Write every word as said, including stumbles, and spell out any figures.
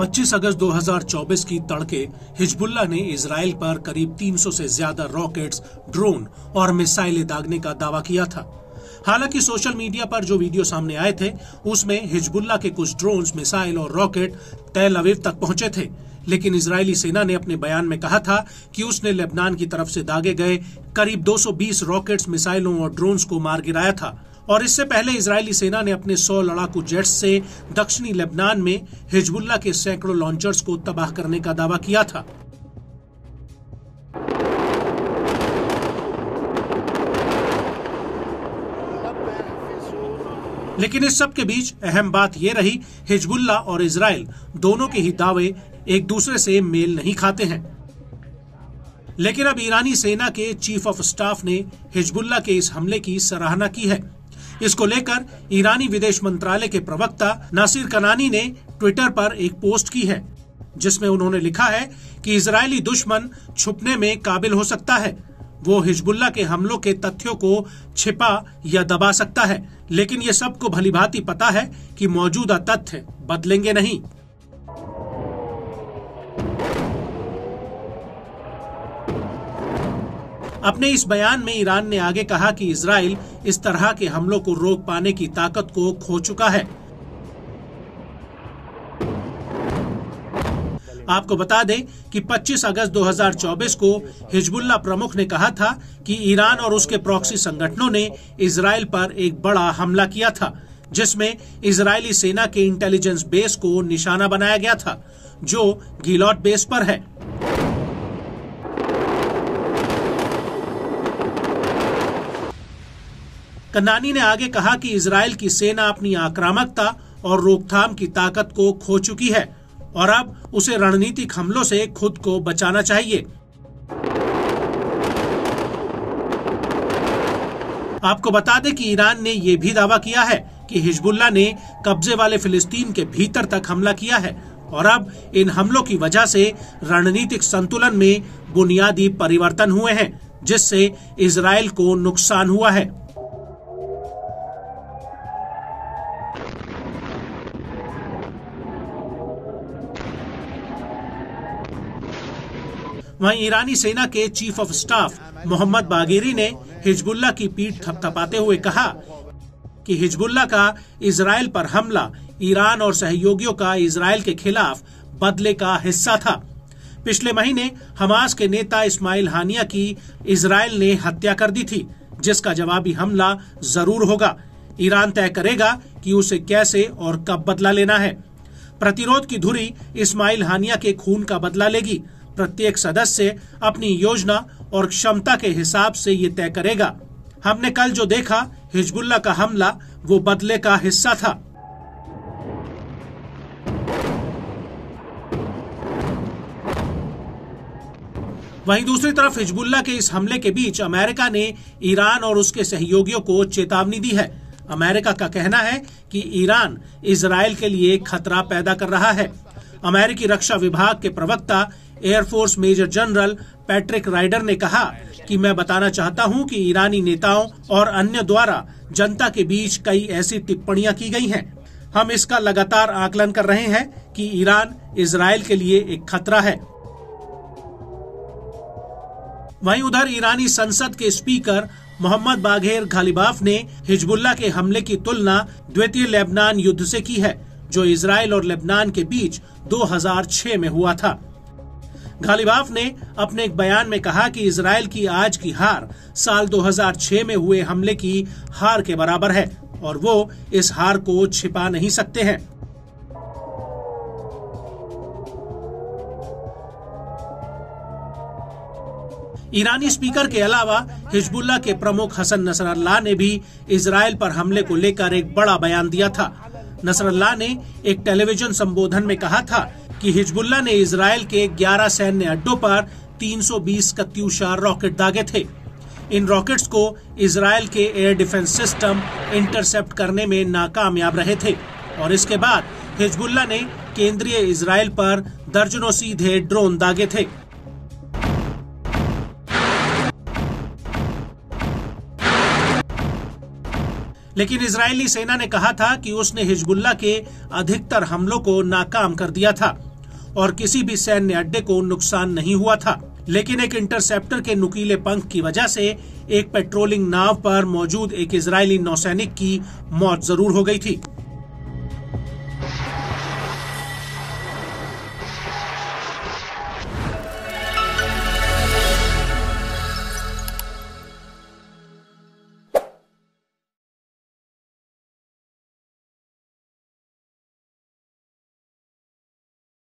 पच्चीस अगस्त दो हज़ार चौबीस की तड़के हिजबुल्लाह ने इजराइल पर करीब तीन सौ से ज्यादा रॉकेट्स, ड्रोन और मिसाइलें दागने का दावा किया था। हालांकि सोशल मीडिया पर जो वीडियो सामने आए थे उसमें हिजबुल्लाह के कुछ ड्रोन्स, मिसाइल और रॉकेट तेल अवीव तक पहुंचे थे, लेकिन इजरायली सेना ने अपने बयान में कहा था कि उसने लेबनान की तरफ से दागे गए करीब दो सौ बीस रॉकेट्स, मिसाइलों और ड्रोन्स को मार गिराया था। और इससे पहले इजरायली सेना ने अपने सौ लड़ाकू जेट्स से दक्षिणी लेबनान में हिजबुल्लाह के सैकड़ों लॉन्चर्स को तबाह करने का दावा किया था। लेकिन इस सब के बीच अहम बात यह रही, हिजबुल्लाह और इजराइल दोनों के ही दावे एक दूसरे से मेल नहीं खाते हैं। लेकिन अब ईरानी सेना के चीफ ऑफ स्टाफ ने हिजबुल्लाह के इस हमले की सराहना की है। इसको लेकर ईरानी विदेश मंत्रालय के प्रवक्ता नासिर कनानी ने ट्विटर पर एक पोस्ट की है, जिसमें उन्होंने लिखा है कि इजरायली दुश्मन छुपने में काबिल हो सकता है। वो हिजबुल्लाह के हमलों के तथ्यों को छिपा या दबा सकता है, लेकिन ये सबको भलीभांति पता है कि मौजूदा तथ्य बदलेंगे नहीं। अपने इस बयान में ईरान ने आगे कहा कि इजराइल इस तरह के हमलों को रोक पाने की ताकत को खो चुका है। आपको बता दें कि पच्चीस अगस्त दो हज़ार चौबीस को हिजबुल्लाह प्रमुख ने कहा था कि ईरान और उसके प्रॉक्सी संगठनों ने इजराइल पर एक बड़ा हमला किया था, जिसमें इजरायली सेना के इंटेलिजेंस बेस को निशाना बनाया गया था, जो गिलॉट बेस पर है। कनानी ने आगे कहा कि इजराइल की सेना अपनी आक्रामकता और रोकथाम की ताकत को खो चुकी है और अब उसे रणनीतिक हमलों से खुद को बचाना चाहिए। आपको बता दें कि ईरान ने यह भी दावा किया है कि हिजबुल्लाह ने कब्जे वाले फिलिस्तीन के भीतर तक हमला किया है और अब इन हमलों की वजह से रणनीतिक संतुलन में बुनियादी परिवर्तन हुए हैं, जिससे इजराइल को नुकसान हुआ है। वहीं ईरानी सेना के chief of staff Mohammad Bagheri ने हिजबुल्लाह की पीठ थपथपाते हुए कहा कि हिजबुल्लाह का इजराइल पर हमला ईरान और सहयोगियों का इजराइल के खिलाफ बदले का हिस्सा था। पिछले महीने हमास के नेता इस्माइल हानिया की इजराइल ने हत्या कर दी थी, जिसका जवाबी हमला जरूर होगा। ईरान तय करेगा कि उसे कैसे और कब बदला लेना है। प्रतिरोध की धुरी इस्माइल हानिया के खून का बदला लेगी। प्रत्येक सदस्य अपनी योजना और क्षमता के हिसाब से ये तय करेगा। हमने कल जो देखा, हिजबुल्लाह का हमला वो बदले का हिस्सा था। वहीं दूसरी तरफ हिजबुल्लाह के इस हमले के बीच अमेरिका ने ईरान और उसके सहयोगियों को चेतावनी दी है। अमेरिका का कहना है कि ईरान इजराइल के लिए खतरा पैदा कर रहा है। अमेरिकी रक्षा विभाग के प्रवक्ता air force major general Patrick Ryder ने कहा कि मैं बताना चाहता हूं कि ईरानी नेताओं और अन्य द्वारा जनता के बीच कई ऐसी टिप्पणियां की गई हैं। हम इसका लगातार आकलन कर रहे हैं कि ईरान इजराइल के लिए एक खतरा है। वहीं उधर ईरानी संसद के स्पीकर मोहम्मद बाघेर गालिबाफ ने हिजबुल्लाह के हमले की तुलना द्वितीय लेबनान युद्ध से की है, जो इजराइल और लेबनान के बीच दो हज़ार छह में हुआ था। गालिबाफ ने अपने एक बयान में कहा कि इजराइल की आज की हार साल दो हज़ार छह में हुए हमले की हार के बराबर है और वो इस हार को छिपा नहीं सकते हैं। ईरानी स्पीकर के अलावा हिजबुल्लाह के प्रमुख हसन नसरल्लाह ने भी इजराइल पर हमले को लेकर एक बड़ा बयान दिया था। नसरल्लाह ने एक टेलीविजन संबोधन में कहा था कि हिजबुल्लाह ने इजराइल के ग्यारह सैन्य अड्डों पर तीन सौ बीस कत्यूशा रॉकेट दागे थे। इन रॉकेट्स को इजराइल के एयर डिफेंस सिस्टम इंटरसेप्ट करने में नाकामयाब रहे थे और इसके बाद हिजबुल्लाह ने केंद्रीय इजराइल पर दर्जनों सीधे ड्रोन दागे थे। लेकिन इजरायली सेना ने कहा था कि उसने हिजबुल्लाह के अधिकतर हमलों को नाकाम कर दिया था। और किसी भी सैन्य अड्डे को नुकसान नहीं हुआ था, लेकिन एक इंटरसेप्टर के नुकीले पंख की वजह से एक पेट्रोलिंग नाव पर मौजूद एक इजरायली नौसैनिक की मौत जरूर हो गई थी।